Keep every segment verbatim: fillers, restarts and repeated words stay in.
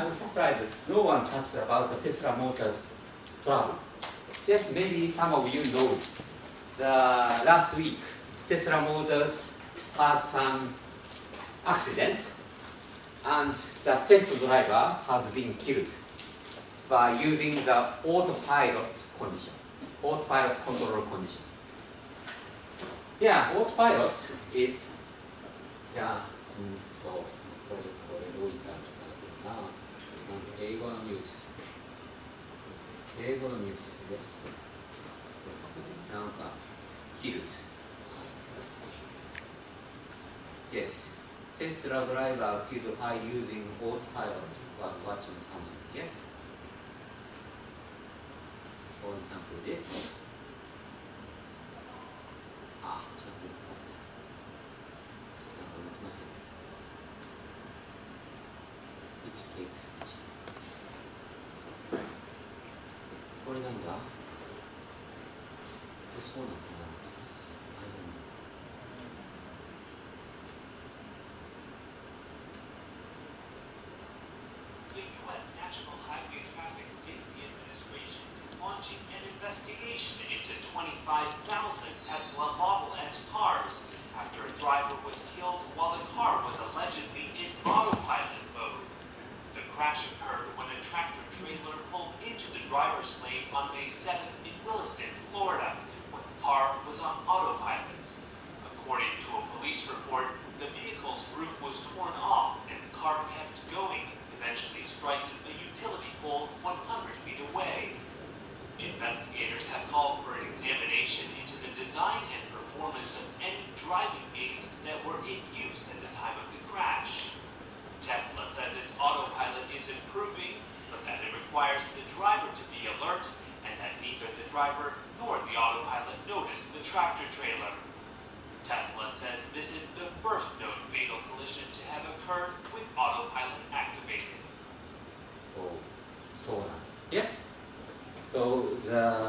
I'm surprised no one touched about the Tesla Motors trouble. Yes, maybe some of you knows. The last week, Tesla Motors has some accident, and the test driver has been killed by using the autopilot condition, autopilot control condition. Yeah, autopilot is, yeah, うんと、これ、これどういったのかな、英語のニュース、英語のニュースです。なんか、killed. Yes, Tesla driver killed by using autopilot was watching something. Yes. For example, this. Ah, ちょっとなんか動きますね。It takes. これなんだ？これそうなのかな？ Investigation into twenty-five thousand Tesla Model S cars after a driver was killed while the car was allegedly in autopilot mode. The crash occurred when a tractor-trailer pulled into the driver's lane on May seventh in Williston, Florida, when the car was on autopilot. According to a police report, the vehicle's roof was torn off and the car kept going, eventually striking a utility pole one hundred feet away. Investigators have called for an examination into the design and performance of any driving aids that were in use at the time of the crash. Tesla says its autopilot is improving, but that it requires the driver to be alert and that neither the driver nor the autopilot noticed the tractor trailer. Tesla says this is the first known fatal collision to have occurred with autopilot activated. Oh, so yes. So the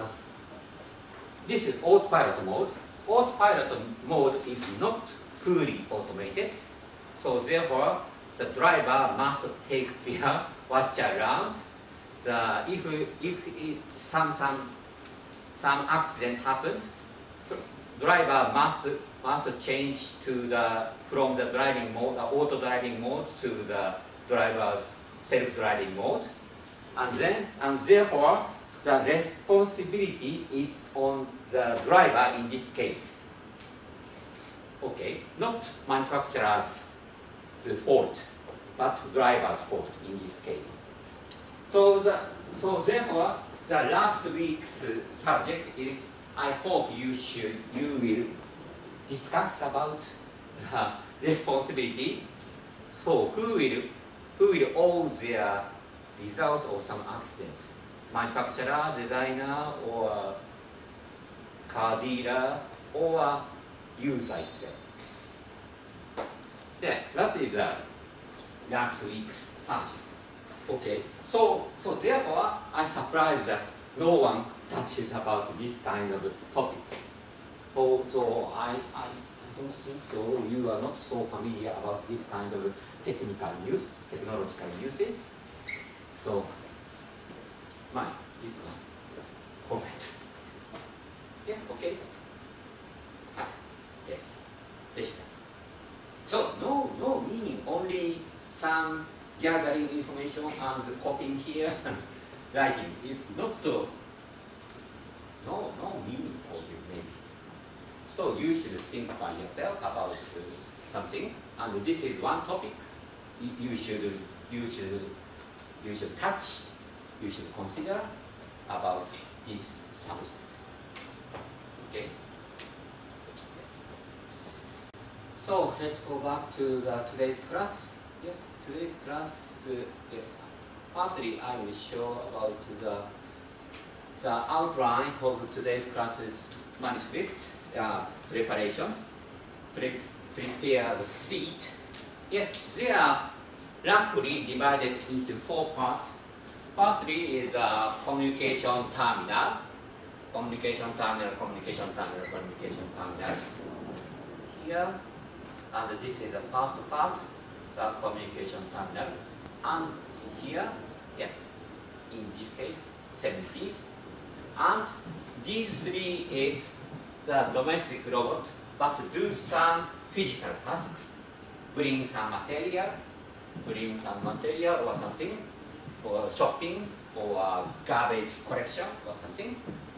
this is autopilot mode. Autopilot mode is not fully automated, so therefore the driver must take care, watch around. The if if it, some some some accident happens, so driver must must change to the from the driving mode, the auto driving mode, to the driver's self-driving mode, and then and therefore the responsibility is on the driver in this case. Okay, not manufacturer's fault, but driver's fault in this case. So the so therefore the last week's subject is, I hope you should you will discuss about the responsibility. So who will who will owe their result of some accident? Manufacturer, designer, or car dealer, or user itself. Yes, that is uh, last week's subject. Okay, so so therefore I'm surprised that no one touches about this kind of topics. So, so I, I I don't think so. You are not so familiar about this kind of technical use, technological uses. So. まあ、いつもコメント。Yes, okay. はい、です。でした。So, no, no meaning, only some gathering information and copying here and writing is not, no, no meaning for you, maybe. So, you should think by yourself about uh, something, and this is one topic you should, you should, you should touch. You should consider about this subject. Okay? Yes. So let's go back to the today's class. Yes, today's class. Uh, yes. Firstly, I will show about the the outline of today's class's manuscript uh, preparations. Pre prepare the sheet. Yes, they are roughly divided into four parts. Firstly is a communication terminal, communication terminal, communication terminal, communication terminal. Here, and this is the first part, the communication terminal. and here, yes, in this case, seven piece. And these three is the domestic robot, but do some physical tasks, bring some material, bring some material or something, or shopping, or garbage collection or something.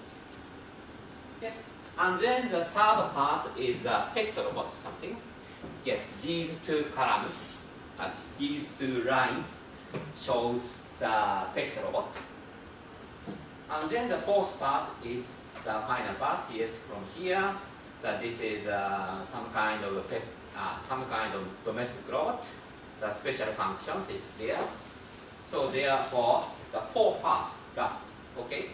Yes, and then the third part is a pet robot something. Yes, these two columns, uh, these two lines shows the pet robot. And then the fourth part is the final part. Yes, from here, that this is uh, some kind of a pet, uh, some kind of domestic robot. The special functions is there. So therefore, the four parts left. Okay.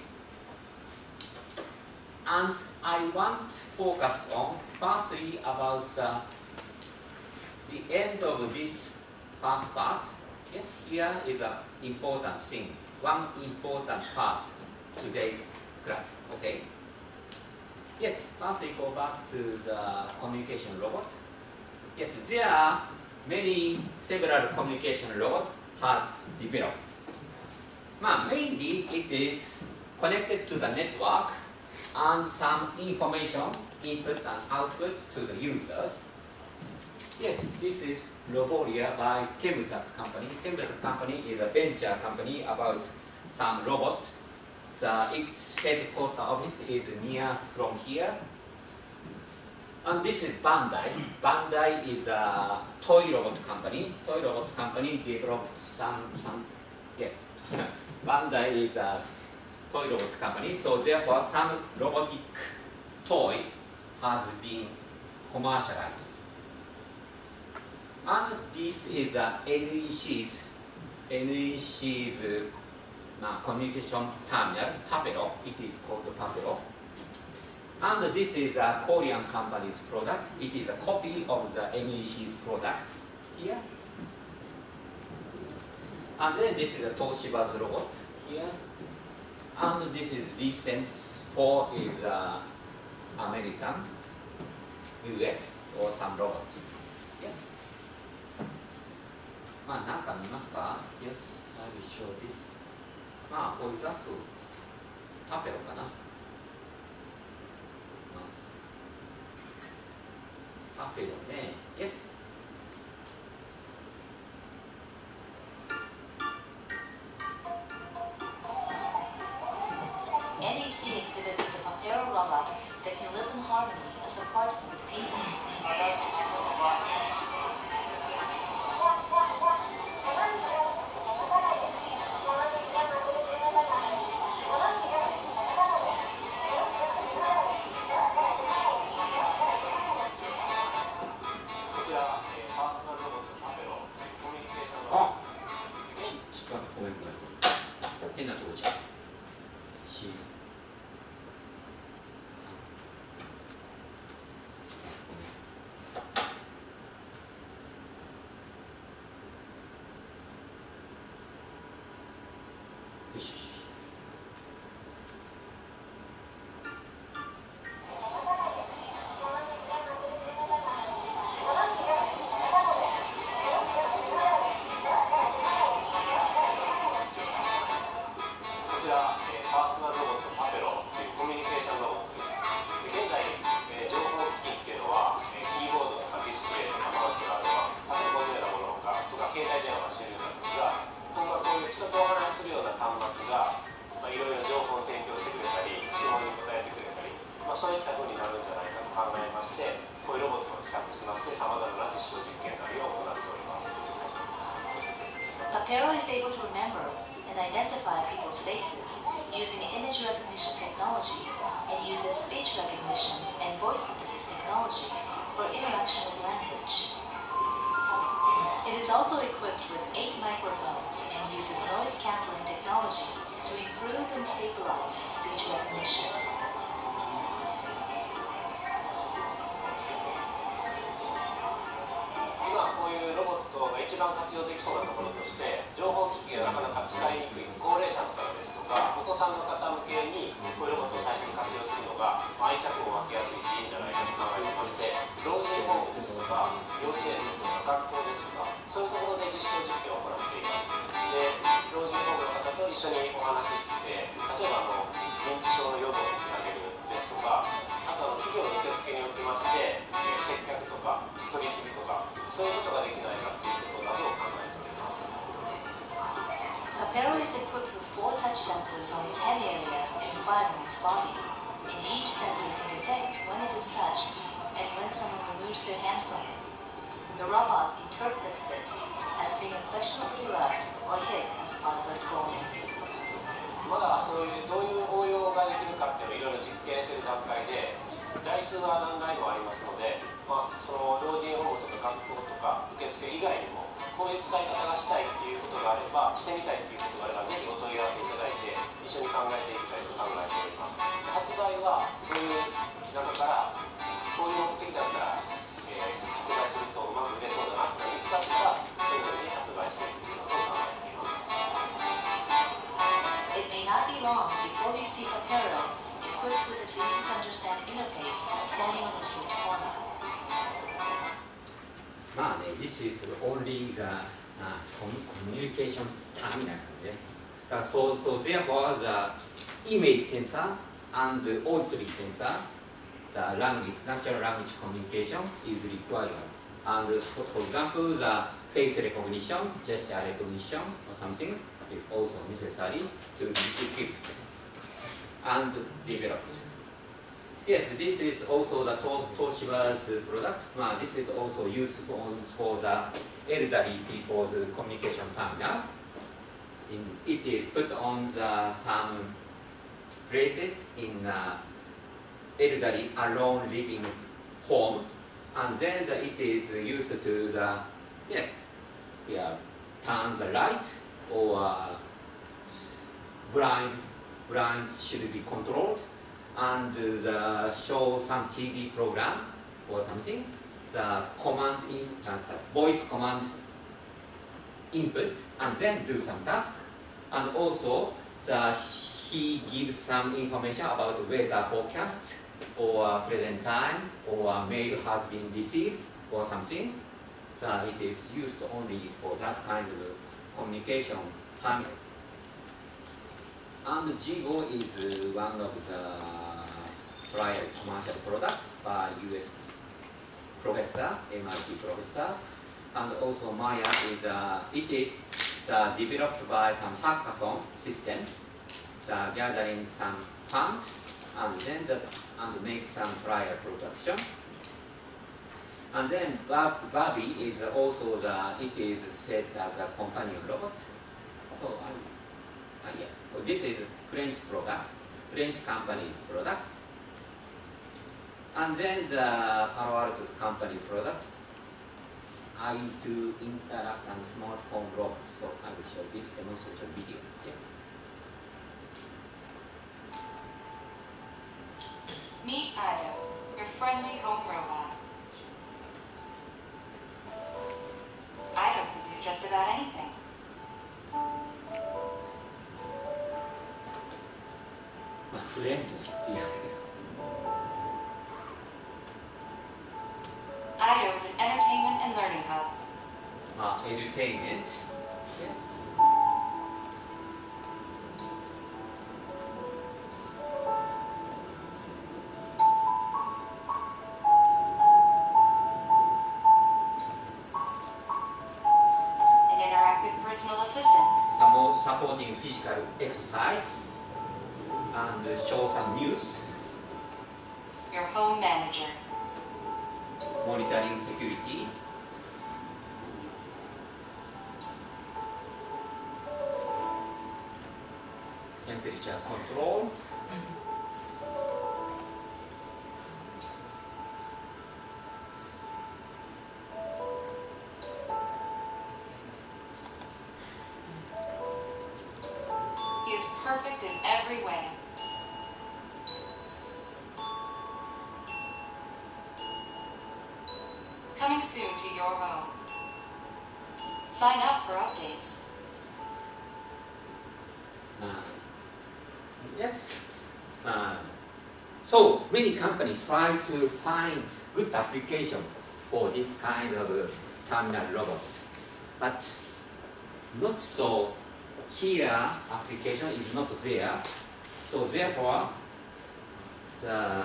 And I want to focus on firstly about the, the end of this first part. Yes, here is an important thing, one important part today's class. Okay. Yes, first we go back to the communication robot. Yes, there are many several communication robot has developed. Well, mainly it is connected to the network and some information input and output to the users. Yes, this is Roboria by Chemzak company. Chemzak company is a venture company about some robot. The, its headquarters office is near from here. And this is Bandai. Bandai is a toy robot company. Toy robot company developed some, some yes. Bandai is a toy robot company, so therefore some robotic toy has been commercialized. And this is a N E C's, N E C's uh, communication terminal, Papero. It is called Papero. And this is a Korean company's product. It is a copy of the N E C's product here. And then this is a Toshiba's robot here. And this is License four is uh, American, U S or some robot. Yes. まあなんか見ますか? Yes, I will show this. まあfor example, パペロかな。パペロね。Yes. N E C exhibited the Papero robot that can live in harmony as a partner with people. Papero is able to remember and identify people's faces using image recognition technology and uses speech recognition and voice synthesis technology for interaction with language. It is also equipped with eight microphones and uses noise-canceling technology to improve and stabilize speech recognition. 今こういうロボットが一一番活用できそうなところとして、情報機器がなかなか使いにくい高齢者の方ですとかお子さんの方向けにこういうロボットを最初に活用するのが愛着も湧きやすいしいいんじゃないかと考えてまして、老人ホームですとか幼稚園ですとか学校ですとかそういうところで実証実験を行っています。で老人ホームの方と一緒にお話ししてて、例えばあの認知症の予防につなげるですとか、あとあの企業の受付におきまして、えー、接客とか取り次ぎとかそういうことができないかということなどを考えております。 Apero is equipped with four touch sensors on its head area and five on its body. And each sensor can detect when it is touched and when someone removes their hand from it. The robot interprets this as being affectionately rubbed or hit as part of a scolding. まだそういうどういう応用ができるかっていうのをいろいろ実験する段階で、台数は何台もありますので、まあ、その老人ホームとか学校とか受付以外にもこういう使い方がしたいっていうことがあれば、してみたいっていうことがあればぜひお問い合わせいただいて一緒に考えていきたいと考えております。発売はそういう中からこういう目的だったら、えー、発売するとうまく売れそうだなって見つかったらそういうのに発売していくことを考えています。 It may not be long before we see Apero equipped with its easy-to-understand interface standing on the street corner. まあね、this is only the、uh, communication terminal ね。だから so, so therefore the image sensor and auditory sensor, the language, natural language communication is required. And so, for example, the face recognition, gesture recognition or something is also necessary to be equipped and developed. Yes, this is also the Toshiba's product. Uh, this is also useful for the elderly people's communication terminal. In, it is put on the, some places in uh, elderly alone living home, and then the, it is used to the, yes, yeah, turn the light or uh, blind, blind should be controlled, and the show some T V program or something, the command in uh, the voice command input, and then do some task, and also the, he gives some information about weather forecast or present time or mail has been received or something. So it is used only for that kind of communication terminal. And Jigo is one of the trial commercial product by U S professor, M I T professor, and also Maya is uh, it is uh, developed by some hackathon system, uh, gathering some funds and then the, and make some trial production. And then Barbie is also the it is set as a companion robot. So uh, uh, yeah. Well, this is French product, French company's product. And then the Palo Alto's company's product, I do Interact and Smart Home Robot. So I will show this demonstration video. Yes. Meet Ido, your friendly home robot. Ido can do just about anything. Friend, Ido is an entertainment and learning hub. Uh, entertainment. Yes. An interactive personal assistant. Some supporting physical exercise and show some news. Your home manager. Monitoring security. Temperature control. He is perfect in every way. Coming soon to your home. Sign up for updates. Uh, yes. Uh, so many companies try to find good application for this kind of uh, terminal robot, but not so clear application is not there. So therefore, the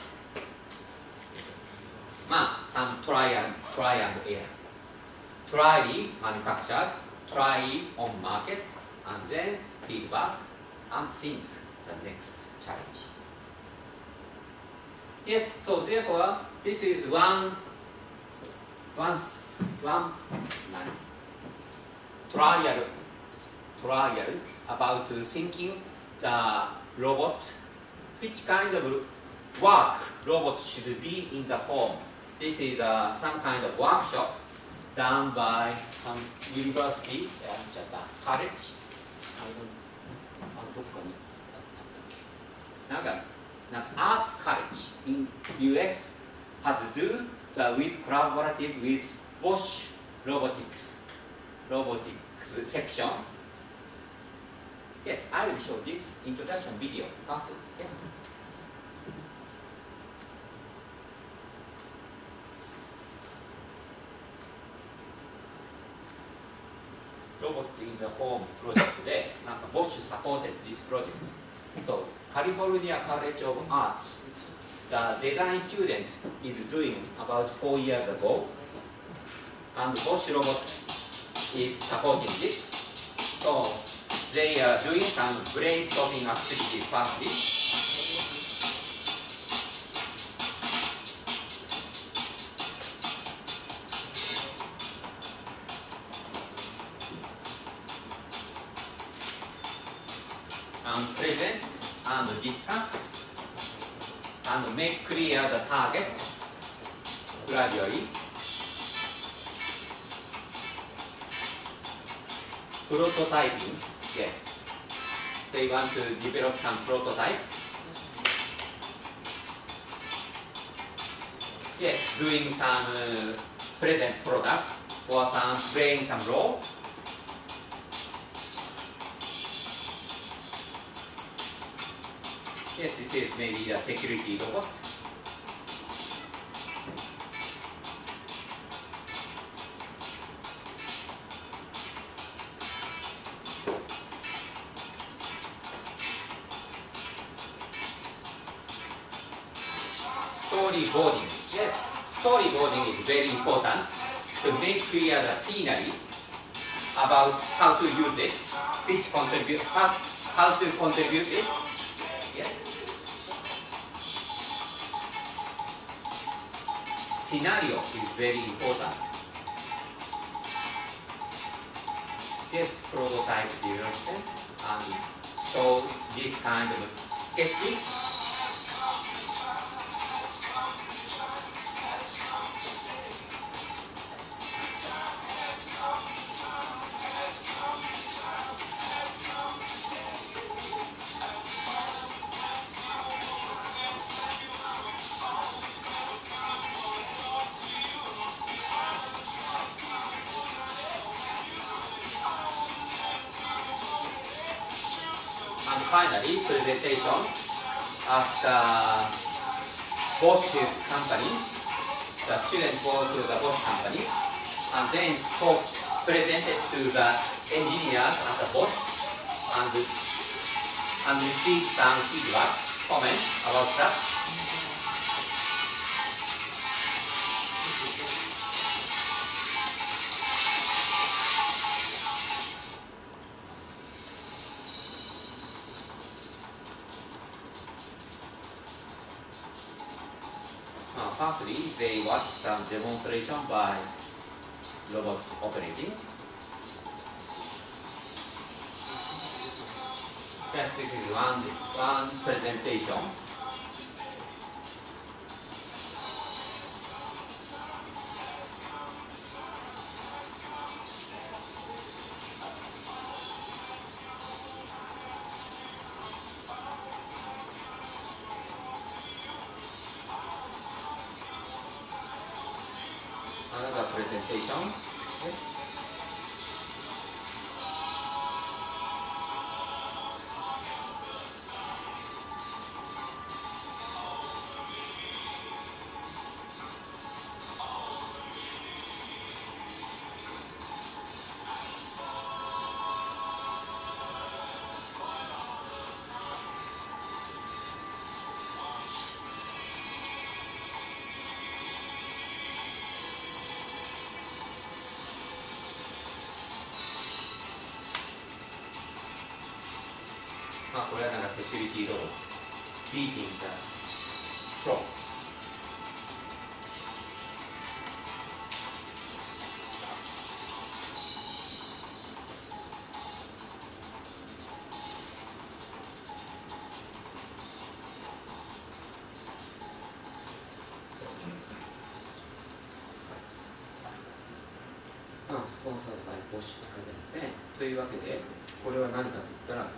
ma, some trial, try and error. Try manufactured, try on market, and then feedback and think the next challenge. Yes, so therefore, this is one, one, one trial, trials about thinking the robot, which kind of work robot should be in the home. This is uh, some kind of workshop done by some university, uh, college. I don't, どこかになんか、なんか Arts College in U S has do the with collaborative with Bosch robotics robotics section. Yes, I will show this introduction video first. Yes. Robot in the Home project で、なんか Bosch supported this project. So, California College of Arts, the design student is doing about four years ago, and Bosch Robot is supporting this. So, they are doing some brainstorming activities firstly. And present and discuss and make clear the target gradually. Prototyping, yes. They want to develop some prototypes. Yes, doing some uh, present product or some playing some role. Yes, this is maybe a security robot. Storyboarding. Yes, storyboarding is very important to make clear the scenery about how to use it, which contribute, how, how to contribute it. Yes. Scenario is very important. Yes, prototype development and show this kind of sketches. Finally, presentation at the Bosch company. The student go to the Bosch company and then talk, presented to the engineers at the Bosch and, and receive some feedback, comment about that. Firstly, they watch some demonstration by robot operating. Yes, this is one, one presentation. Another presentation. Okay. まあ、これはなんかセキュリティロボット。beating the frog. まあ、スポンサードバイボッシュって書いてあるんですね。というわけで、これは何かと言ったら、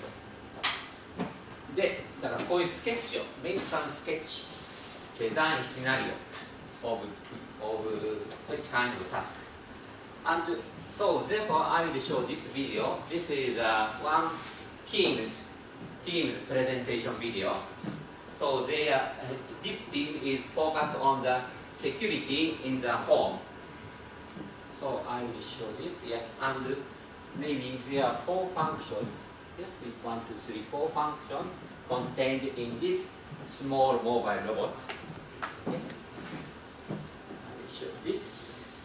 で、だからこういうスケッチを、make some sketch, design scenario of, of which kind of task. And so, therefore, I will show this video. This is uh, one team's, team's presentation video. So, they are, this team is focused on the security in the home. So, I will show this, yes, and maybe there are four functions. Yes, one, two, three, four functions contained in this small mobile robot. Yes, I will show this.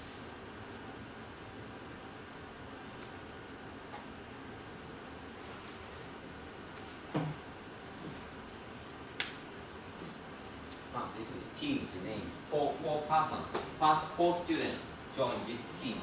Ah, this is team's name. Four, four person, first four students join this team.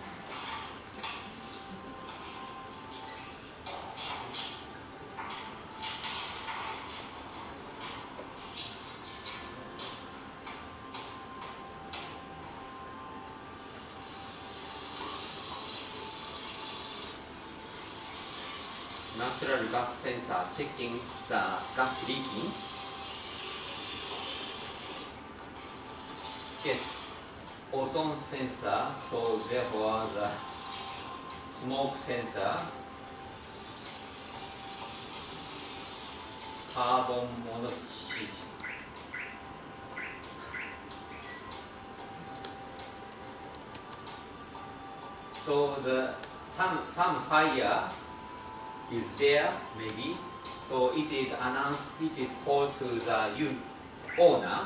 Natural gas sensor checking the gas leaking. Yes, ozone sensor, so therefore the smoke sensor, carbon monoxide. So the some some fire is there maybe, so it is announced, it is called to the owner.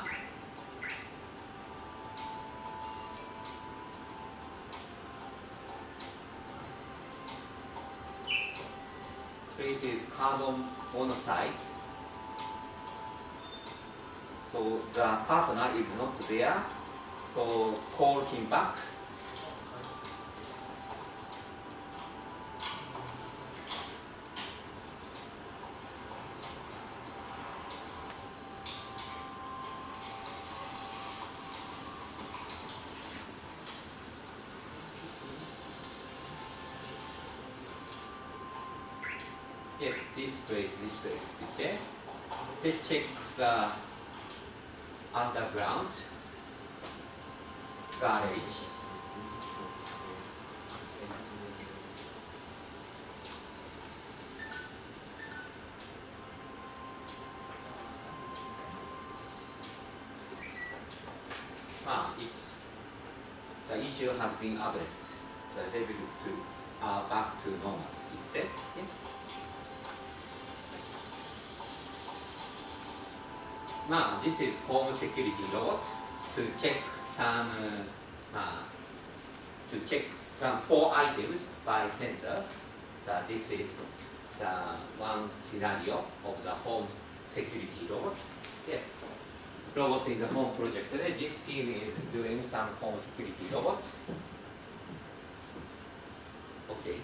This is carbon monoxide. So the partner is not there, so call him back. Yes, this place, this place, okay? They check the underground garage. Ah, it's the issue has been addressed. The level to uh, back to normal. It's set. Yes. まあ、this is home security robot to check some, uh, まあ、to check some four items by sensor. So this is the one scenario of the home security robot. Yes, robot in the home project. This team is doing some home security robot. Okay.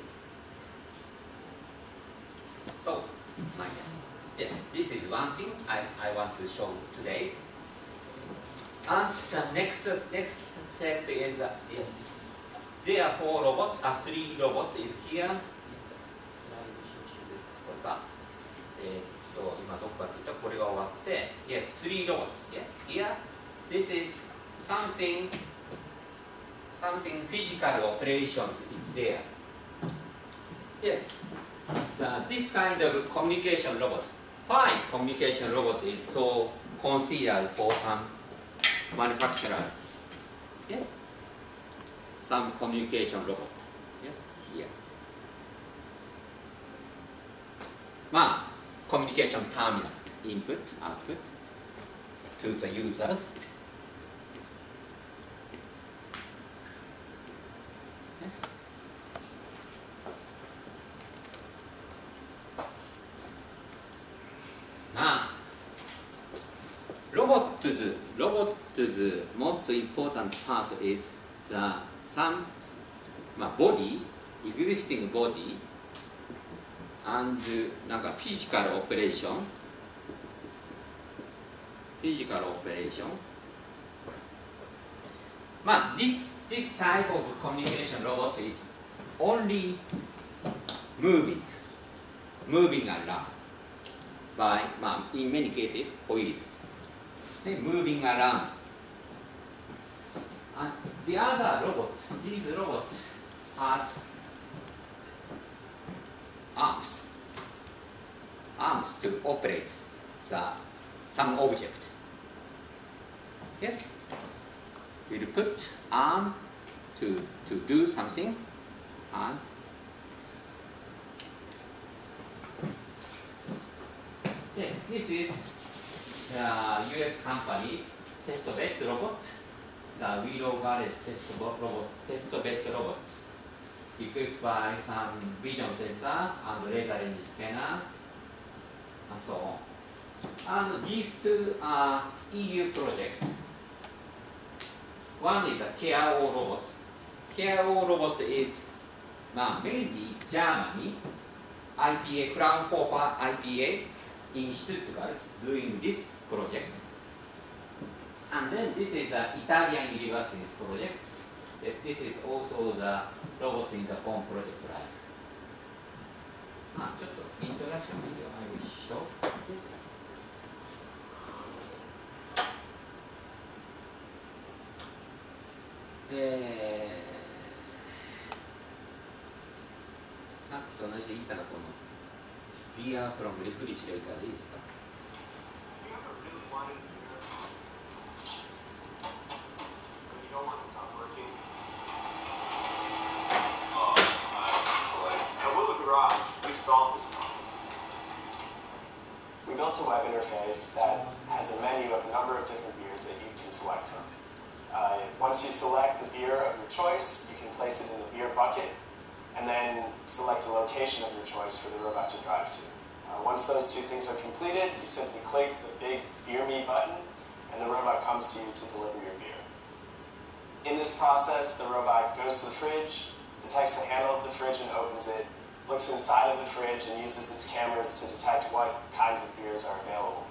So, my yes, this is one thing I, I want to show today. And the next next step is uh, yes. Therefore, robot, a three robot is here. Yes. これか。えーっと今どこかというとこれが終わって、yes, three robot. Yes, here. This is something something physical operations is there. Yes. So this kind of communication robot. Why communication robot is so considered for some manufacturers? Yes? Some communication robot. Yes? Here. まあ、communication terminal. Input, output to the users. Yes? uh, most important part is the some uh, body, existing body, and uh, なんか physical operation, physical operation. まあ this this type of communication robot is only moving, moving around by, まあ in many cases, wheels. Moving around. And the other robot, this robot has arms, arms to operate the some object. Yes, we'll put arm to to do something, and yes, this is the U S company's test bed robot, the Willow Garage test robot, test bed robot, equipped by some vision sensor and laser range scanner, and so on. And these two are E U projects. One is a K R O robot. K R O robot is uh, mainly Germany, I P A, Fraunhofer I P A in Stuttgart doing this project. And then this is an Italian university project. Yes, this is also the robot in the phone project, right? Ah, ちょっと introduction video I will show this. Eh, さっきと同じで言ったらこの Beer from refrigerator でいいですか? Solve this problem. We built a web interface that has a menu of a number of different beers that you can select from. Uh, once you select the beer of your choice, you can place it in the beer bucket and then select a location of your choice for the robot to drive to. Uh, once those two things are completed, you simply click the big Beer Me button and the robot comes to you to deliver your beer. In this process, the robot goes to the fridge, detects the handle of the fridge and opens it, looks inside of the fridge and uses its cameras to detect what kinds of beers are available.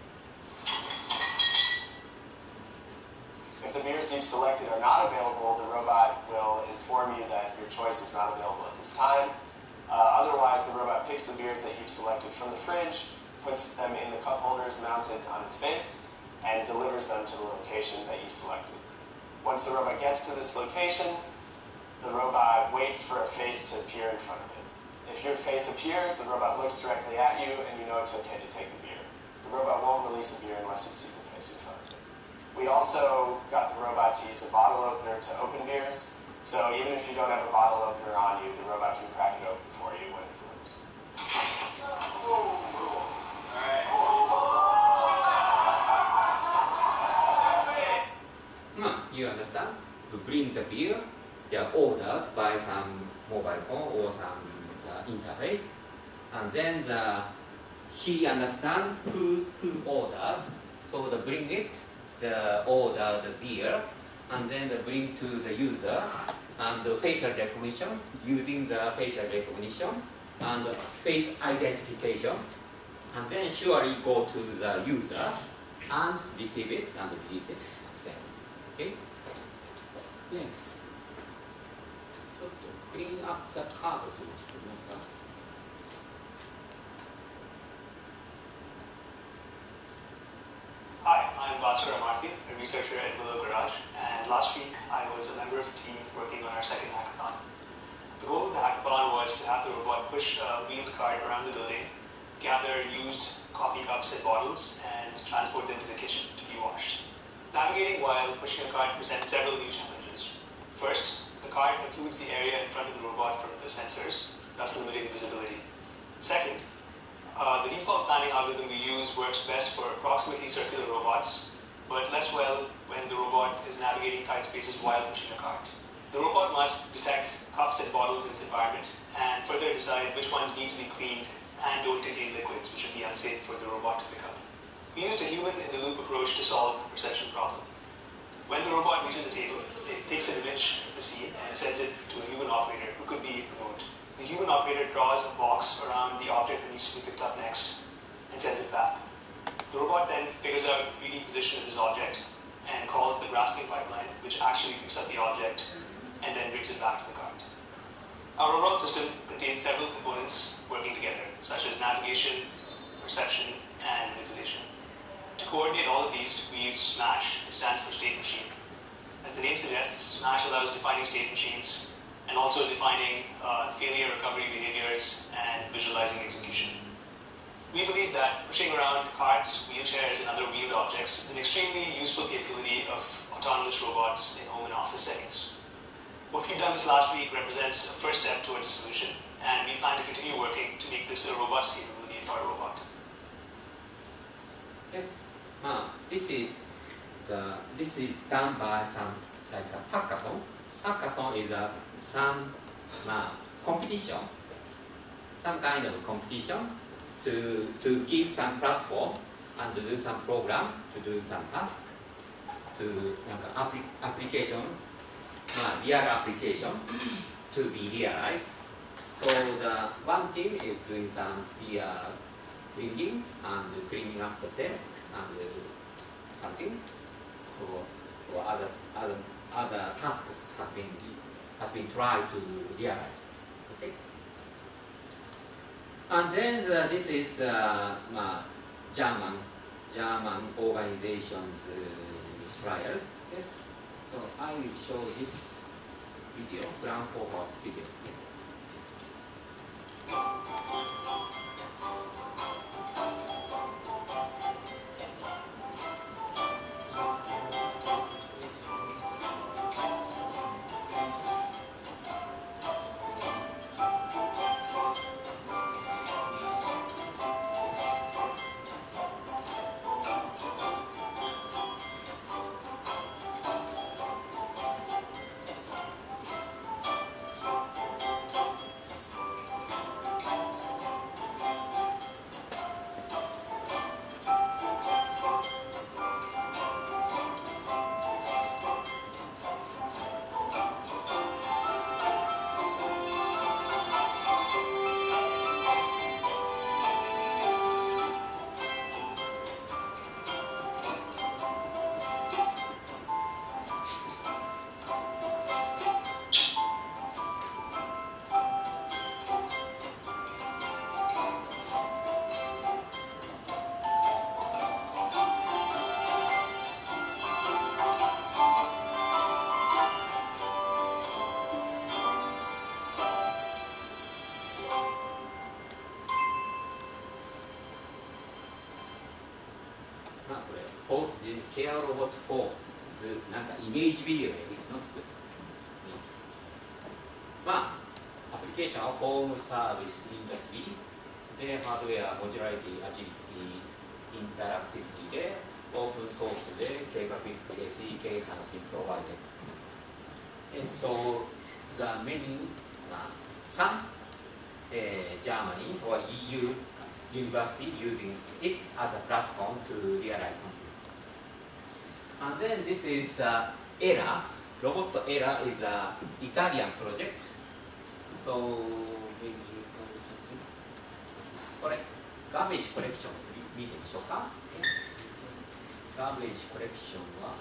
If the beers you've selected are not available, the robot will inform you that your choice is not available at this time. Uh, otherwise, the robot picks the beers that you've selected from the fridge, puts them in the cup holders mounted on its base, and delivers them to the location that you selected. Once the robot gets to this location, the robot waits for a face to appear in front of it. If your face appears, the robot looks directly at you and you know it's okay to take the beer. The robot won't release a beer unless it sees a face in front of it. We also got the robot to use a bottle opener to open beers, so even if you don't have a bottle opener on you, the robot can crack it open for you when it delivers. Hmm, you understand? To bring the beer, they are ordered by some mobile phone or some the interface, and then the, he understand who who ordered, so the bring it, the order the beer, and then the bring to the user, and the facial recognition using the facial recognition and face identification, and then surely go to the user and receive it and release it. Then, okay? Yes. ちょっと clean up the card というのを作りますか? Hi, I'm Bhaskar Amarthy, a researcher at Willow Garage, and last week I was a member of a team working on our second hackathon. The goal of the hackathon was to have the robot push a wheeled cart around the building, gather used coffee cups and bottles, and transport them to the kitchen to be washed. Navigating while pushing a cart presents several new challenges. First, the cart occludes the area in front of the robot from the sensors, thus limiting visibility. Second, uh, the default planning algorithm we use works best for approximately circular robots, but less well when the robot is navigating tight spaces while pushing a cart. The robot must detect cups and bottles in its environment and further decide which ones need to be cleaned and don't contain liquids, which would be unsafe for the robot to pick up. We used a human-in-the-loop approach to solve the perception problem. When the robot reaches the table, it takes an image of the scene and sends it to a human operator who could be remote. The human operator draws a box around the object that needs to be picked up next and sends it back. The robot then figures out the three D position of this object and calls the grasping pipeline, which actually picks up the object and then brings it back to the cart. Our overall system contains several components working together, such as navigation, perception, and manipulation. To coordinate all of these, we use SMASH, which stands for State Machine. As the name suggests, SMASH allows defining state machines and also defining uh, failure recovery behaviors and visualizing execution. We believe that pushing around carts, wheelchairs, and other wheeled objects is an extremely useful capability of autonomous robots in home and office settings. What we've done this last week represents a first step towards a solution, and we plan to continue working to make this a robust capability for our robot. Yes. Uh, this is the this is done by some like a hackathon. Hackathon is a some uh, competition, some kind of competition to to give some platform and do some program to do some task to like appli application. Uh, real application to be realized. So the one team is doing some real bringing and cleaning up the desk and uh, something. For, for other other other tasks has been has been tried to realize. Okay. And then the, this is uh, uh, German German organizations uh, trials. Yes. So I will show this video, ground forward video. Yes. Post the Care Robot four なんかイメージビデオで It's not good、ね、まあアプリケーションはホームサービスインダストリーでハードウェアモジュラリティアジリティインタラクティビティでオープンソースで計画 エスイーケー has been provided. And so the many uh, some uh, Germany or E U university using it as a platform to realize something. And then this is uh, E R A. Robot E R A is an Italian project. So maybe you can do something. Alright, garbage collection 見てみましょうか。Garbage collection は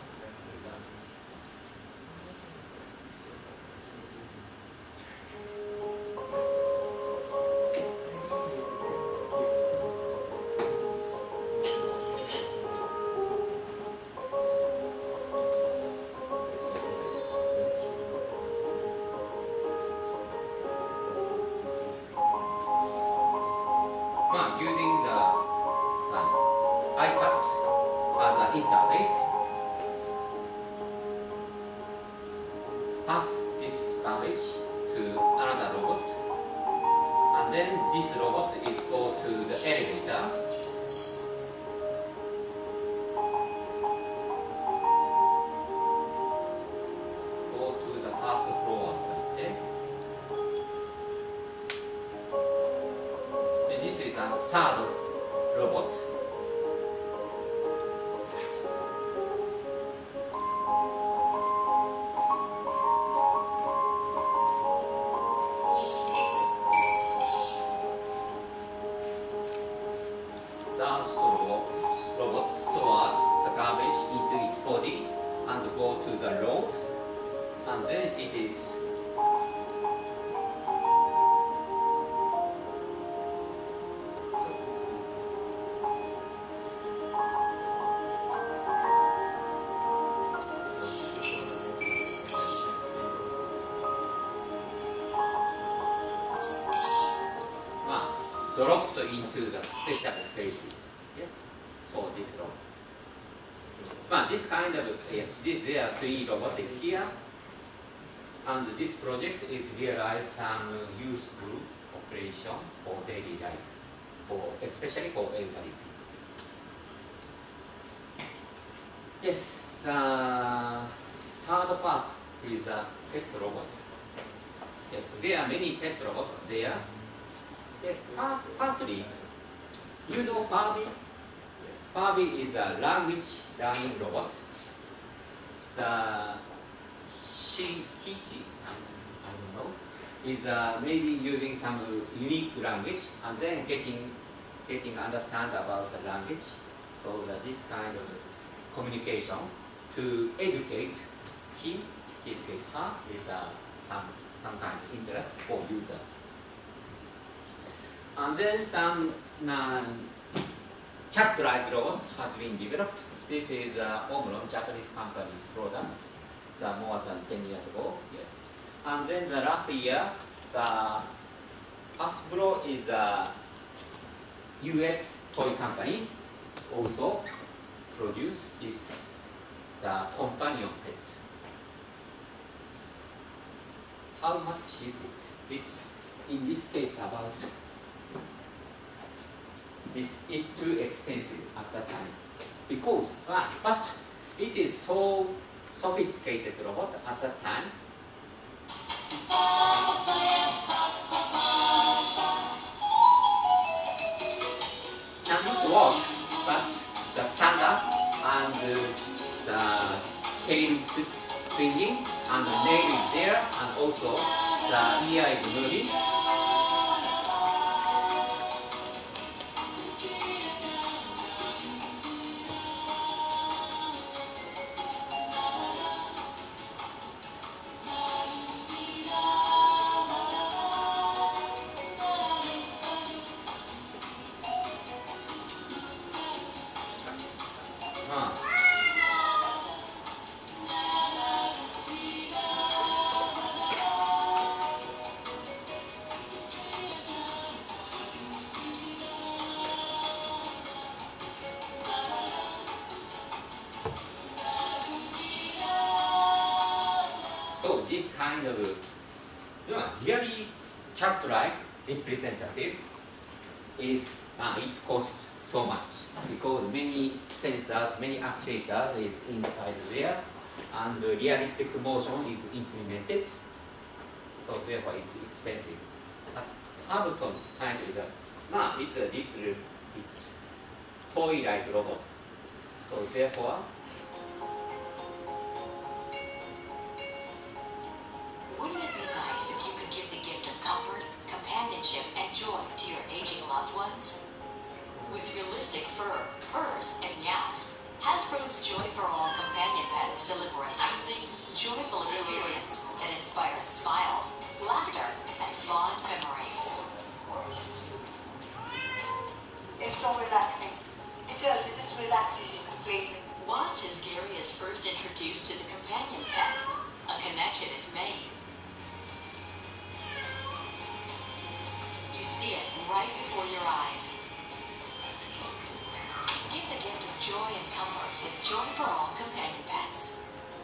it is dropped into the special spaces. Yes, for this robot. Well, this kind of, yes, there are three robots here. And this project is realize some useful operation for daily life, for especially for elderly people. Yes, the third part is a pet robot. Yes, there are many pet robots there. Yes, firstly, you know Furby? Furby is a language learning robot. The Shikichi, I don't know, is uh, maybe using some unique language and then getting getting understand about the language. So that this kind of communication to educate him, educate her is uh, some some kind of interest for users. And then some uh, cat-like robot has been developed. This is uh, Omron, Japanese company's product. It's uh, more than ten years ago, yes. And then the last year, the Hasbro is a U S toy company, also produced this the companion pet. How much is it? It's in this case about. This is too expensive at that time because, ah, but it is so sophisticated robot at that time. Cannot work, but the standard and uh, the tail swinging and the nail is there and also the ear is moving. So this kind of you know, really cat-like representative is uh, it costs so much because many sensors, many actuators is inside there, and the realistic motion is implemented. So therefore, it's expensive. But Hubson's kind is a nah, it's a little bit toy-like robot. So therefore. Wouldn't it be nice if you could give the gift of comfort, companionship, and joy to your aging loved ones? With realistic fur, purrs, and meows, Hasbro's Joy for All companion pets deliver a soothing, joyful experience that inspires smiles, laughter, and fond memories. It's so relaxing. It does, it just relaxes you completely. Watch as Gary is first introduced to the companion pet. A connection is made. You see it right before your eyes. Give the gift of joy and comfort with Joy for All companion pets.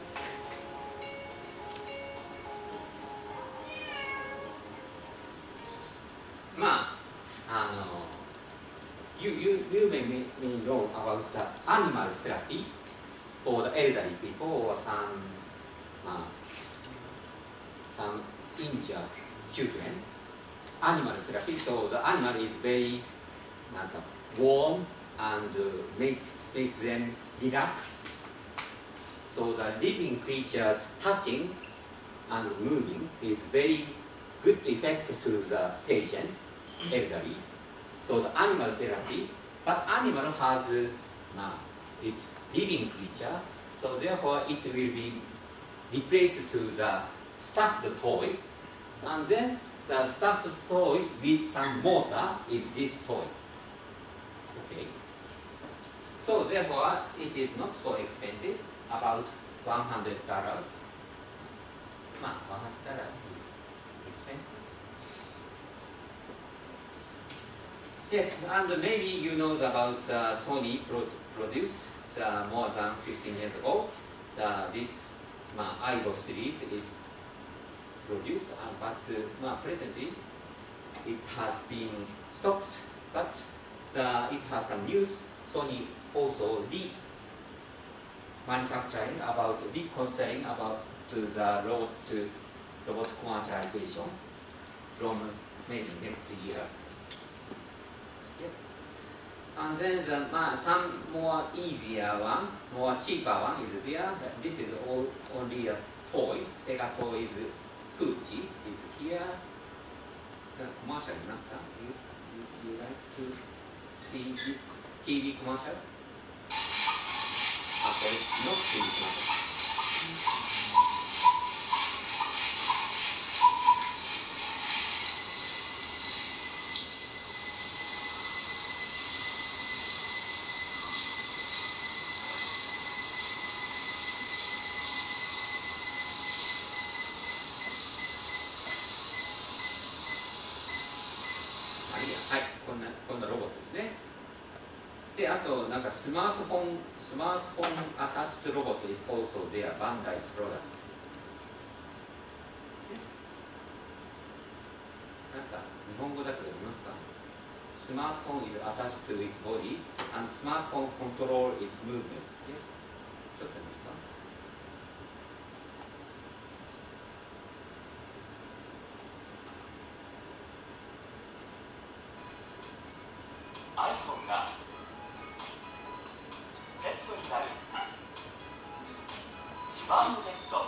Ma, uh, you, you, you may, may, may know about the animal therapy for the elderly people or some, uh, some injured children. Animal therapy, so the animal is very uh, warm and uh, make, makes them relaxed. So the living creatures touching and moving is very good effect to the patient, elderly. So the animal therapy, but animal has uh, its living creature, so therefore it will be replaced to the stuffed toy, and then the stuffed toy with some motor is this toy. Okay. So therefore, it is not so expensive, about one hundred dollars. one hundred dollars is expensive. Yes, and maybe you know about uh, Sony pro produced uh, more than fifteen years ago. Uh, this uh, Aibo series is produced, uh, but uh, uh, presently it has been stopped. But the, it has some news. Sony also re-manufacturing about reconsidering about to the robot to robot commercialization from maybe next year. Yes. And then the, uh, some more easier one, more cheaper one is there. This is all, only a toy. Sega toy is Fuji is here. The commercial, master. You, you, you like to see this T V commercial? Okay, not T V commercial.スマートフォン、スマートフォンアタッチロボット is also their Bandai's product. なんか日本語だけ読みますか？ Smartphone is attached to its body and smartphone control its movement. Yes? ちょっと読みますか？ iPhone がペットになるスマートペット。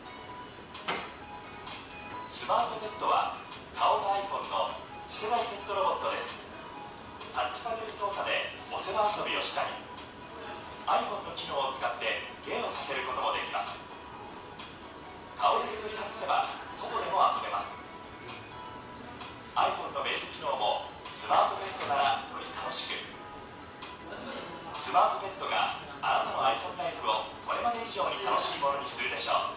スマートペットは顔が iPhone の次世代ペットロボットです。タッチパネル操作でお世話遊びをしたり iPhone の機能を使って芸をさせることもできます。顔だけ取り外せば外でも遊べます。 iPhone の便利機能もスマートペットならより楽しく。スマートペットがあなたの iPhone ライフをこれまで以上に楽しいものにするでしょう。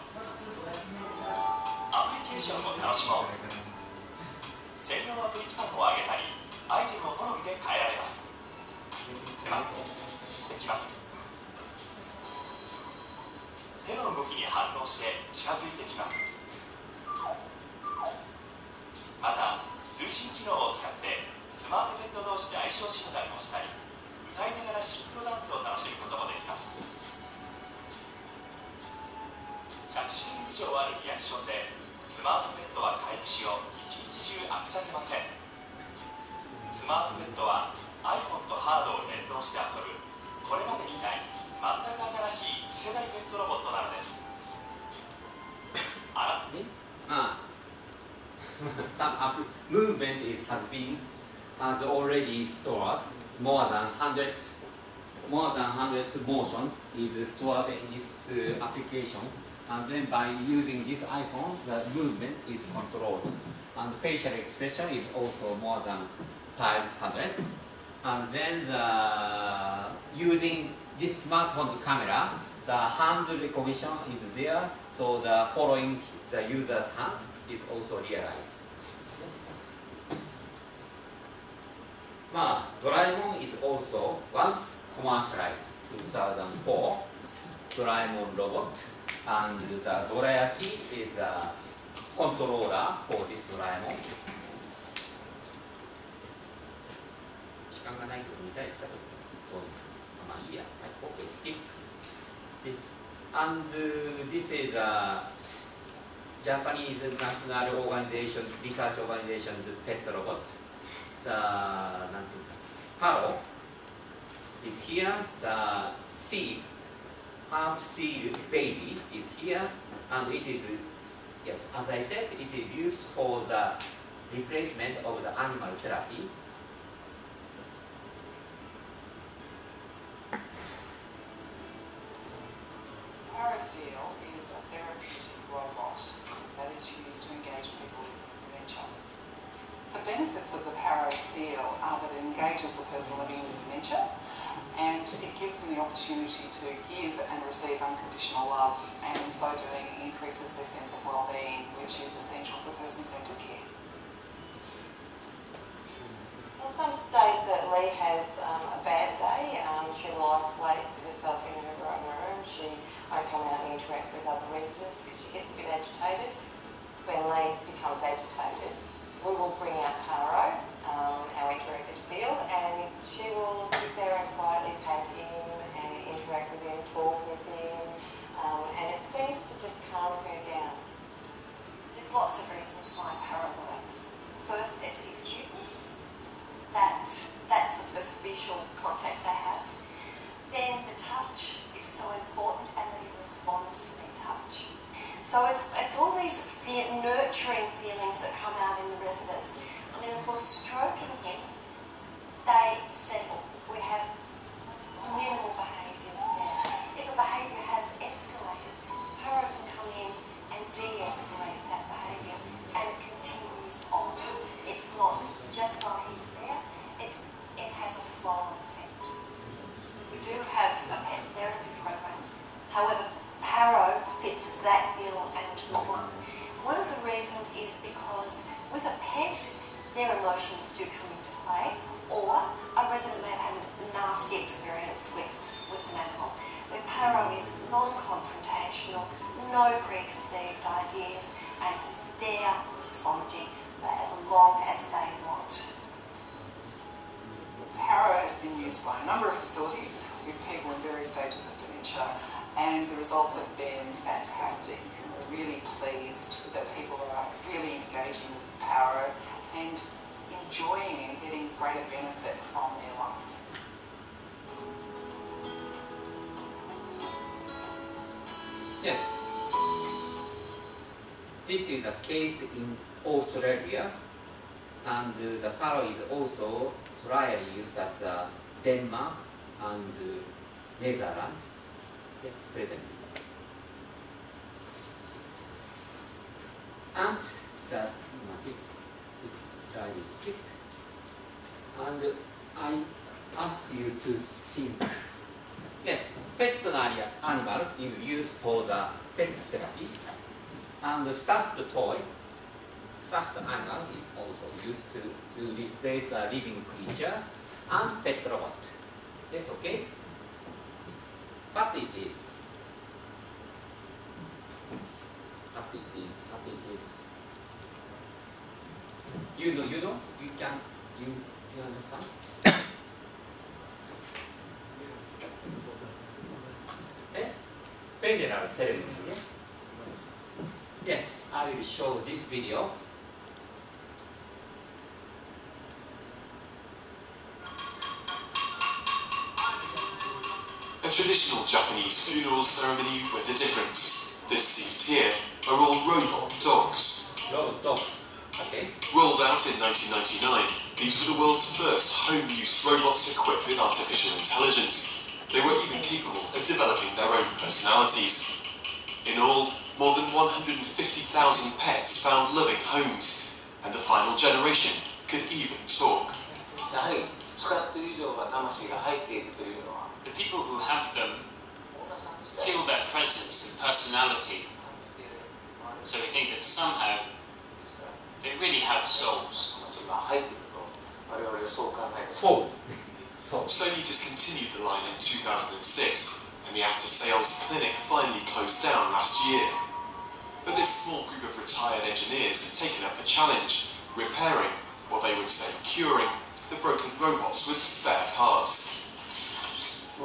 アプリケーションを楽しもう。専用アプリ機能を上げたりアイテムを好みで変えられます。出ます。できます。手の動きに反応して近づいてきます。また通信機能を使ってスマートペット同士で相性診断をしたり歌いながらシンクロダンスを楽しむこともできます。ひゃくしゅるい以上あるリアクションでスマートペットは飼い主を一日中飽きさせません。スマートペットは iPhone とハードを連動して遊ぶこれまでにない全く新しい次世代ペットロボットなのです。あら、 ああsome up movement is has been has already stored more than one hundred more than one hundred motions is stored in this uh, application, and then by using this iPhone the movement is controlled and facial expression is also more than five hundred, and then the using this smartphone's camera the hand recognition is there, so the following the user's hand is also realized. まあ、ドラえもん is also once commercialized two thousand four ドラえもんロボット and the ドラ焼き is a controller for this ドラえもん。時間がないけど見たいですか？ちょっとまあいいや。はい、OK、skip this and this is a Japanese National Organization, Research Organization's pet robot. The Paro is here. The seal, half seal baby is here, and it is, yes, as I said, it is used for the replacement of the animal therapy. Paraseal is a therapeutic robot that benefits of the Paro seal are that it engages the person living with dementia, and it gives them the opportunity to give and receive unconditional love, and in so doing increases their sense of well-being, which is essential for person-centred care. Well, some days that Lee has um, a bad day, um, she will isolate herself in her own room. She won't come out and interact with other residents because she gets a bit agitated. When Lee becomes agitated, we will bring out Paro, um, our interactive seal, and she will sit there and quietly pat him and interact with him, talk with him, um, and it seems to just calm her down. There's lots of reasons why Paro works. First, it's his cuteness. That, that's the first visual contact they have. Then the touch is so important, and that he responds to their touch. So it's, it's all these fe nurturing feelings that come out in the residents. And then, of course, stroking him, they settle. We have minimal behaviours there. If a behaviour has escalated, Paro can come in and de-escalate that behaviour, and it continues on. It's not just while he's there, it, it has a flow effect. We do have a pet therapy program. However, Paro fits that bill and more. One of the reasons is because with a pet, their emotions do come into play, or a resident may have had a nasty experience with, with an animal. But Paro is non-confrontational, no preconceived ideas, and he's there responding for as long as they want. Paro has been used by a number of facilities with people in various stages of dementia, and the results have been fantastic. We're really pleased that people are really engaging with Paro and enjoying and getting greater benefit from their life. Yes. This is a case in Australia, and the Paro is also trially used as uh, Denmark and uh, Netherlands. Yes, presently. And the, this, this slide is strict. And I ask you to think. Yes, pet animal is used for the pet therapy. And the stuffed toy, stuffed animal is also used to, to replace a living creature and pet robot. Yes, okay? What it is? What it is? What it is? You know, you know, you can, you, you understand? Eh? Funeral ceremony, yeah? Yes, I will show this video. A traditional Japanese funeral ceremony with a difference. The deceased here are all robot dogs. Robot dogs, okay. Rolled out in nineteen ninety-nine, these were the world's first home-use robots equipped with artificial intelligence. They were even capable of developing their own personalities. In all, more than one hundred fifty thousand pets found loving homes, and the final generation could even talk. The people who have them feel their presence and personality. So we think that somehow they really have souls. Soul. Soul. Sony discontinued the line in two thousand six, and the after-sales clinic finally closed down last year. But this small group of retired engineers have taken up the challenge, repairing, or they would say curing, the broken robots with spare parts. I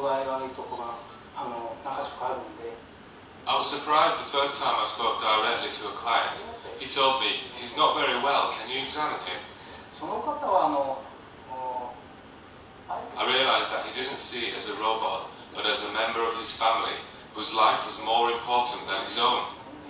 was surprised the first time I spoke directly to a client. He told me, he's not very well, can you examine him? I realized that he didn't see it as a robot, but as a member of his family, whose life was more important than his own.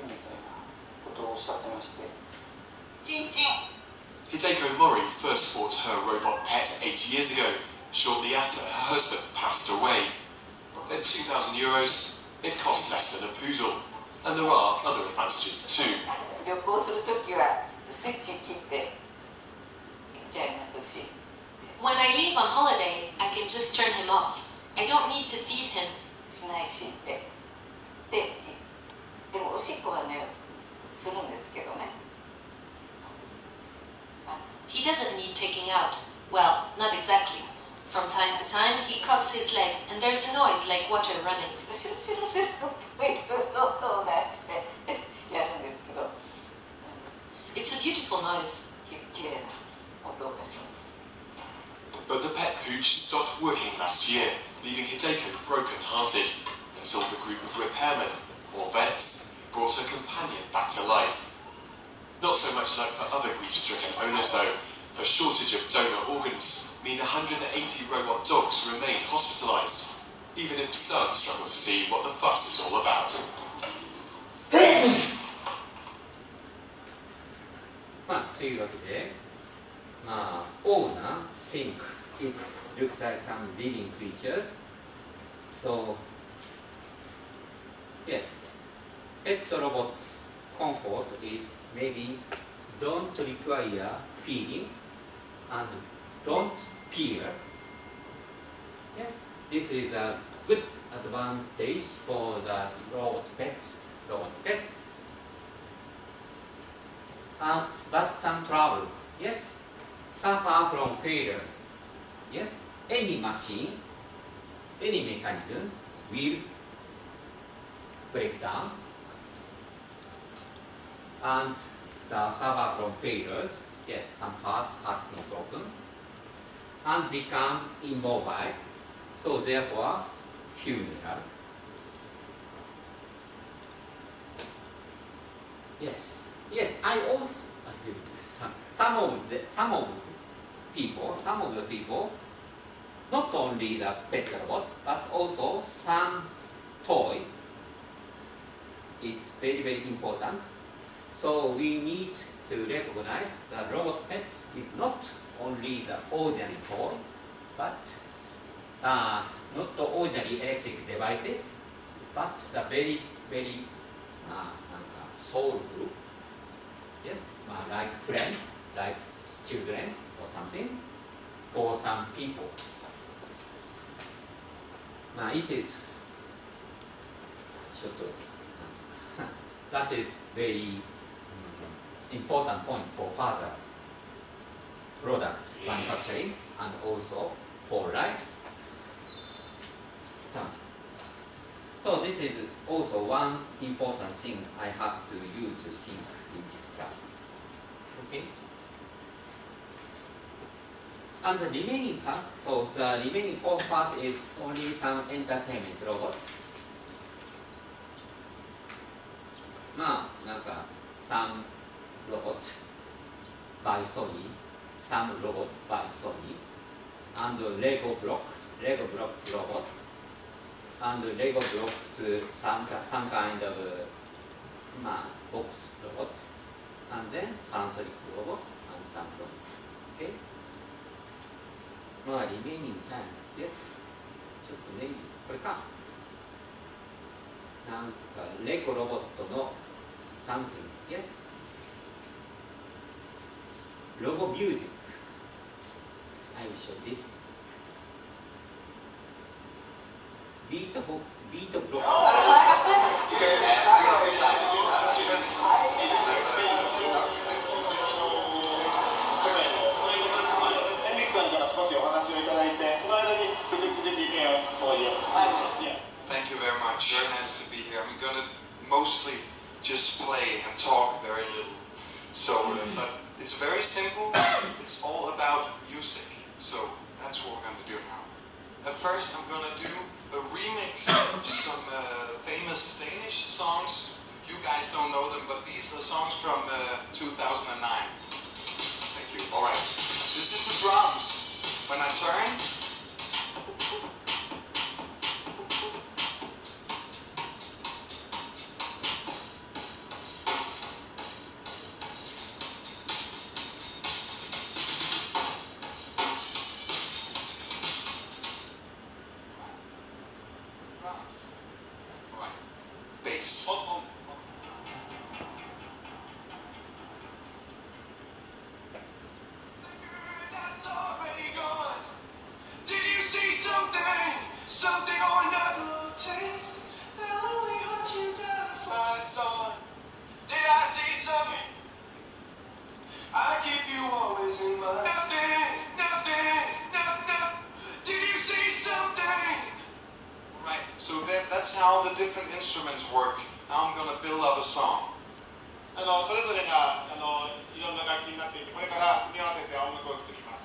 Hideko Mori first bought her robot pet eight years ago, shortly after her husband passed away. At two thousand euros, it cost less than a poodle, and there are other advantages too. 旅行するときはスイッチ切ってちゃいますし。 When I leave on holiday, I can just turn him off. I don't need to feed him. しないしって。で、でもおしっこはね、するんですけどね。 He doesn't need taking out. Well, not exactly. From time to time, he cocks his leg, and there's a noise like water running. シュルシュルシュルという音を出してやるんですけど。 It's a beautiful noise. きれいな音を出します。 But the pet pooch stopped working last year, leaving Hideko broken-hearted, until the group of repairmen, or vets, brought her companion back to life. Not so much like for other grief-stricken owners though. A shortage of donor organs mean one hundred eighty robot dogs remain hospitalized, even if some struggle to see what the fuss is all about. まあ、というわけで、まあ、owner think it looks like some living creatures. So, yes, pet robots' comfort is maybe don't require feeding and don't peer. Yes, this is a good advantage for the robot pet. Robot pet. Uh, but some trouble. Yes, suffer from failures. Yes, any machine, any mechanism will break down and the suffer from failures. Yes, some parts has no problem and become immobile. So therefore, funeral. Yes, yes. I also some, some of the some of people, some of the people, not only the pet robot, but also some toy is very very important. So we need to recognize that robot pets is not only the ordinary toy, but uh, not the ordinary electric devices, but the very, very uh, soul group. Yes, uh, like friends, like children or something, or some people. Uh, it is that is very important point for further product manufacturing and also for lives. So this is also one important thing I have to you to think in this class. Okay. And the remaining part, so the remaining fourth part is only some entertainment robot. まあなんかsome robot by Sony, some robot by Sony, and Lego block, Lego blocks robot, and Lego blocks some some kind of uh, box robot, and then Panasonic robot and some robot. Okay. まあ remaining time, yes. ちょっとねこれか。なんかレゴロボットの something, yes. Logo music. Yes, I will show this. Beat block. Beat block. Thank you very much. Very nice to be here. I'm gonna mostly just play and talk very little. So, uh, but it's very simple. It's all about music. So that's what we're gonna do now. At first, I'm gonna do a remix of some uh, famous Danish songs. You guys don't know them, but these are songs from uh, two thousand nine. Thank you. All right. This is the drums. When I turn. something or another taste. They'll only hunt you down to find someone. Did I say something? I keep you always in mind. Nothing, nothing, nothing, nothing. Did you say something? Right, so that, that's how the different instruments work. Now I'm gonna build up a song. あのそれぞれがあのいろんな楽器になっていて、これから組み合わせて音楽を作ります。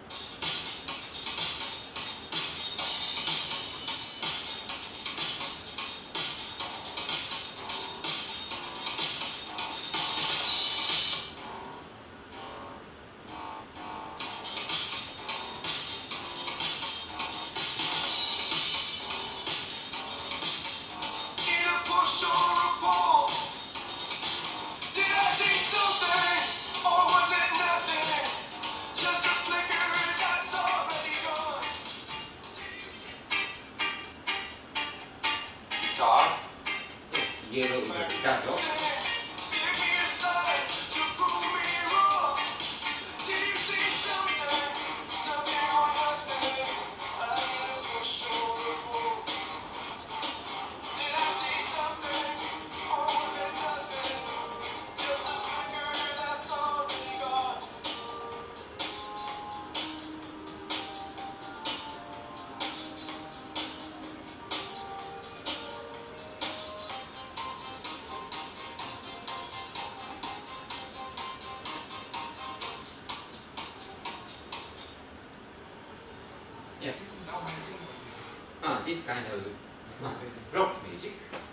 Yes. Ah, this kind of uh, rock music.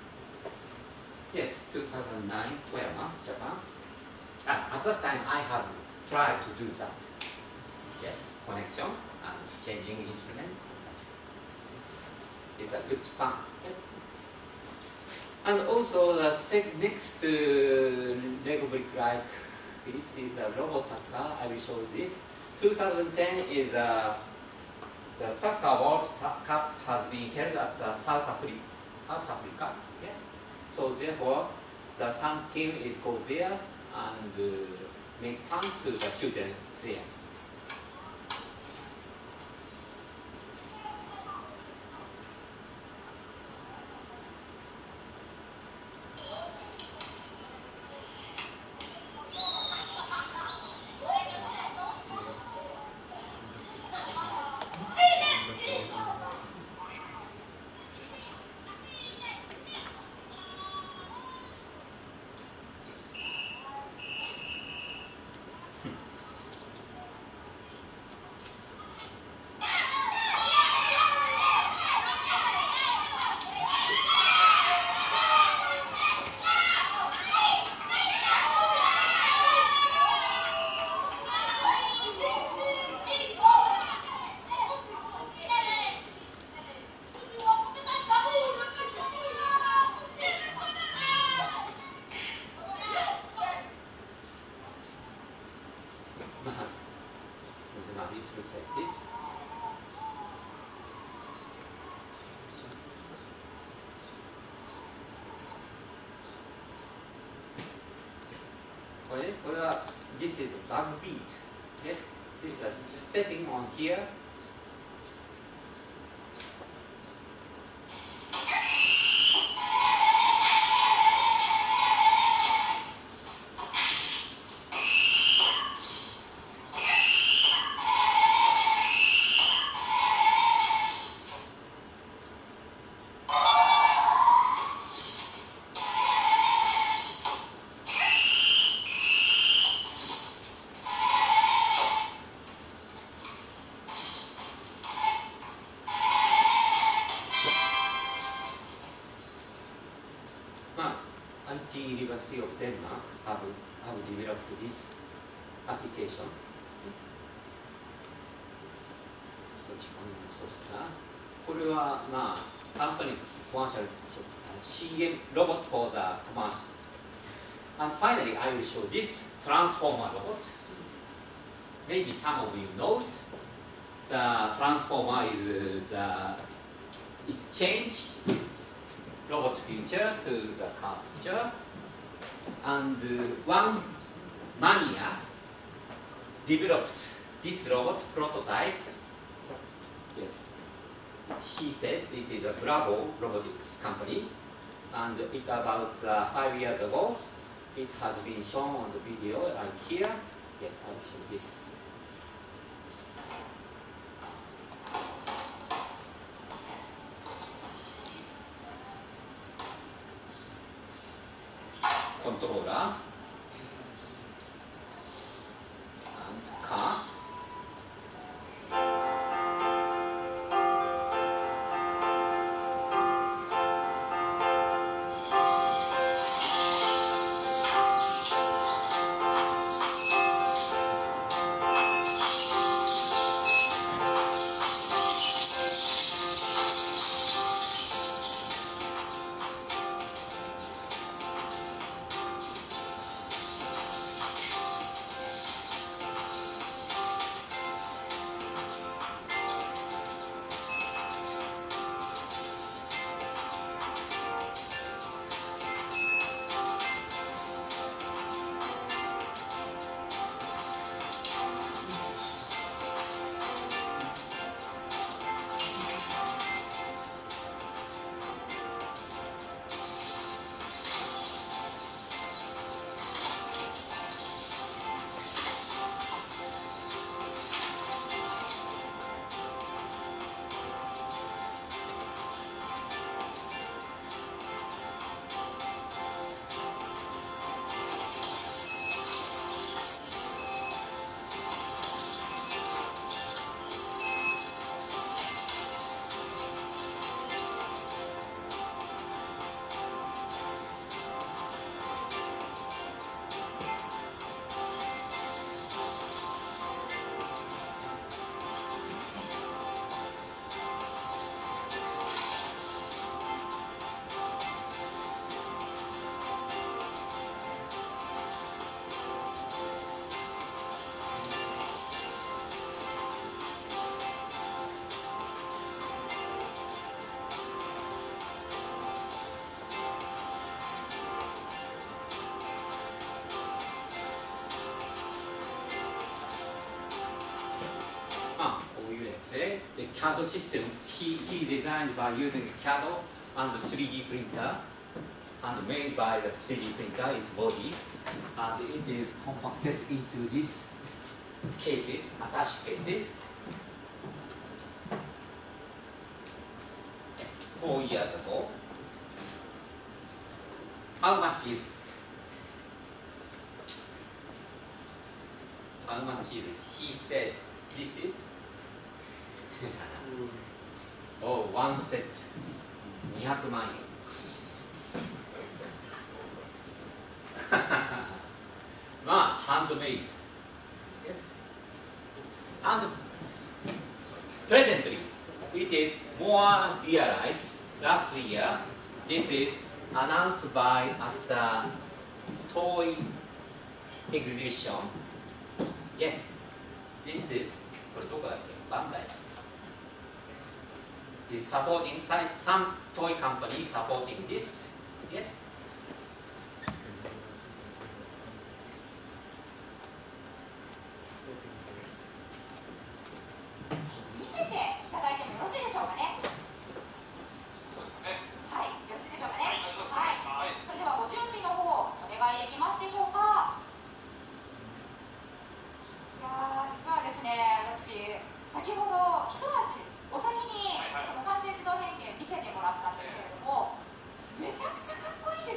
Yes, two thousand nine, Toyama, Japan. Ah, at that time, I have tried to do that. Yes, connection and changing instrument and such. It's a good fun. Yes. And also the sec next uh, Lego brick like this is a Robo Soccer. I will show this. two thousand ten is a the Soccer World Cup has been held at the South Africa. South Africa, yes. So therefore, the some team is go there and uh, make fun to the children there. It looks like this. Okay, well, this is a bug beat. Yes, this is stepping on here. I T University of Denmark have, have developed this application. Yes. ちょっと時間がそうしたな。これはまあパナソニックスコマーシャル シーエム robot for the commercial. And finally, I will show this transformer robot. Maybe some of you knows the transformer is the its change its robot future to the car future. And uh, one mania developed this robot prototype. Yes. he says it is a Bravo robotics company, and it about uh, five years ago, it has been shown on the video like here. Yes, I will show this. Controller and car. The C A D system he, he designed by using C A D and three D printer and made by the three D printer its body, and it is compacted into these cases, attached cases. Yes, four years ago. How much is it? How much is it? He said this is oh, one set, にひゃくまんえん。まあ、ハンドメイド。Yes. And presently, it is more realized last year. This is announced by at the toy exhibition. Yes, this is, これどこだっけ？バンダイ。Is supporting some toy company supporting this. Yes. 見せていただいてもよろしいでしょうかね。はい、よろしいでしょうかね。はい、それではご準備の方お願いできますでしょうか。いやー、実はですね、私先ほど一足お先にこの完全自動変形見せてもらったんですけれども、めちゃくちゃかっこいい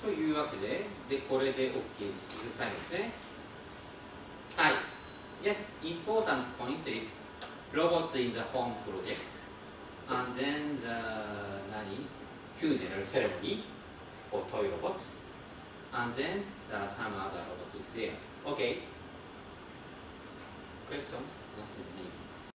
というわけで、でこれで OK です。最後ですね。はい。Yes, important point is robot in the home project, and then the 何 funeral ceremony for toy robot, and then the some other robot is there. Okay. Questions? Nothing maybe.